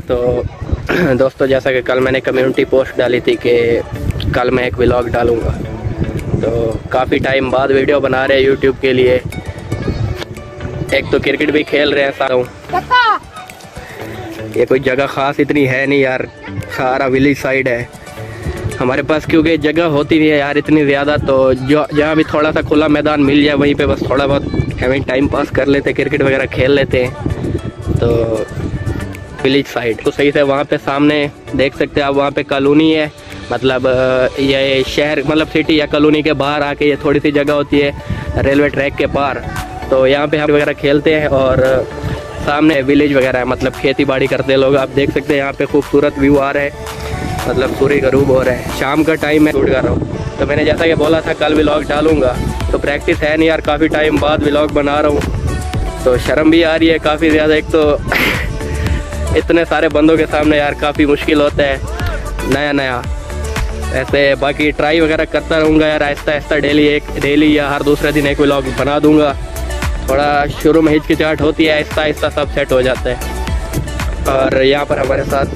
तो दोस्तों, जैसा कि कल मैंने कम्युनिटी पोस्ट डाली थी कि कल मैं एक व्लॉग डालूँगा, तो काफ़ी टाइम बाद वीडियो बना रहे हैं यूट्यूब के लिए। एक तो क्रिकेट भी खेल रहे हैं सारा। ये कोई जगह ख़ास इतनी है नहीं यार, सारा विलेज साइड है हमारे पास, क्योंकि जगह होती नहीं है यार इतनी ज़्यादा। तो जो जहाँ भी थोड़ा सा खुला मैदान मिल जाए वहीं पे बस थोड़ा बहुत हमें टाइम पास कर लेते, क्रिकेट वगैरह खेल लेते हैं। तो विलेज साइड तो सही से वहाँ पे सामने देख सकते हैं आप, वहाँ पे कॉलोनी है, मतलब ये शहर मतलब सिटी या कॉलोनी के बाहर आके ये थोड़ी सी जगह होती है रेलवे ट्रैक के पार। तो यहाँ पे हम वगैरह खेलते हैं और सामने विलेज वगैरह है, मतलब खेती बाड़ी करते हैं लोग। आप देख सकते हैं यहाँ पे खूबसूरत व्यू आ रहा है, मतलब सूर्य गरूब हो रहा है। शाम का टाइम मैं शूट कर रहा हूँ। तो मैंने जैसा कि बोला था कल व्लॉग डालूंगा, तो प्रैक्टिस है नहीं यार, काफ़ी टाइम बाद व्लॉग बना रहा हूँ, तो शर्म भी आ रही है काफ़ी ज़्यादा। एक तो इतने सारे बंदों के सामने यार काफ़ी मुश्किल होता है नया ऐसे। बाकी ट्राई वगैरह करता रहूँगा यार, आहिस्ता आहिस्ता डेली या हर दूसरे दिन एक व्लॉग बना दूँगा। थोड़ा शुरू में हिचकिचाहट होती है, आहिस्ता आहिस्ता सब सेट हो जाता है। और यहाँ पर हमारे साथ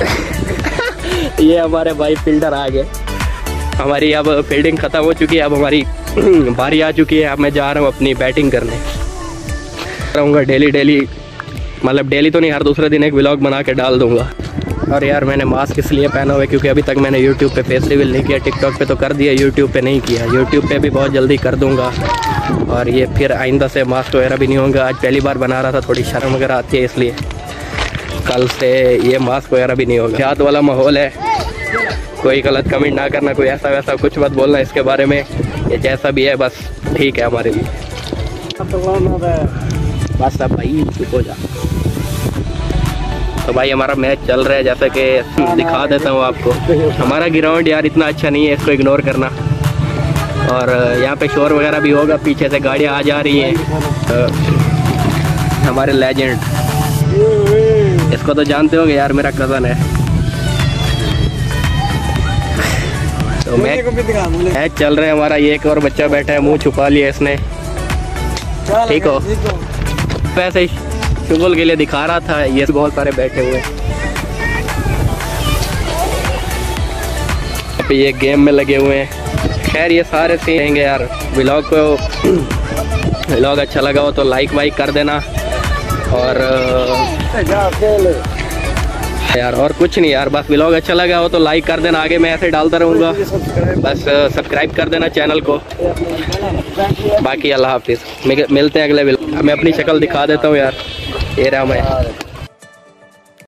ये हमारे भाई फील्डर आ गए। हमारी अब फील्डिंग ख़त्म हो चुकी है, अब हमारी बारी आ चुकी है। अब मैं जा रहा हूँ अपनी बैटिंग करने। रहूँगा डेली, मतलब डेली तो नहीं, हर दूसरे दिन एक व्लॉग बना के डाल दूँगा। और यार मैंने मास्क इसलिए पहना हुआ है क्योंकि अभी तक मैंने यूट्यूब पे फेस रिवील नहीं किया। टिकटॉक पे तो कर दिया, यूट्यूब पे नहीं किया। यूट्यूब पे भी बहुत जल्दी कर दूँगा। और ये फिर आइंदा से मास्क वगैरह भी नहीं होगा। आज पहली बार बना रहा था, थोड़ी शर्म वगैरह आती है, इसलिए कल से ये मास्क वगैरह भी नहीं होगा। याद वाला माहौल है, कोई गलत कमेंट ना करना, कोई ऐसा वैसा कुछ मत बोलना इसके बारे में। ये जैसा भी है बस ठीक है हमारे लिए। बस अब भाई चुप हो जा। तो भाई हमारा मैच चल रहा है, जैसा कि दिखा देता हूँ आपको। हमारा ग्राउंड यार इतना अच्छा नहीं है, इसको इग्नोर करना। और यहाँ पे शोर वगैरह भी होगा, पीछे से गाड़ियाँ आ जा रही हैं। हमारे लेजेंड, इसको तो जानते होंगे यार, मेरा कज़न है। तो मैच चल रहा है हमारा। ये एक और बच्चा बैठा है, मुंह छुपा लिया इसने, ठीक हो। वैसे ही शुगल के लिए दिखा रहा था, ये बहुत सारे बैठे हुए ये गेम में लगे हुए हैं। खैर ये सारे सीन रहेंगे यार। व्लॉग अच्छा लगा हो तो लाइक वाइक कर देना। और यार और कुछ नहीं यार, बस व्लॉग अच्छा लगा हो तो लाइक कर देना। आगे मैं ऐसे डालता रहूँगा, बस सब्सक्राइब कर देना चैनल को। बाकी अल्लाह हाफिज़, मिलते हैं अगले व्लॉग। मैं अपनी शक्ल दिखा देता हूँ यार, ये रहा मैं।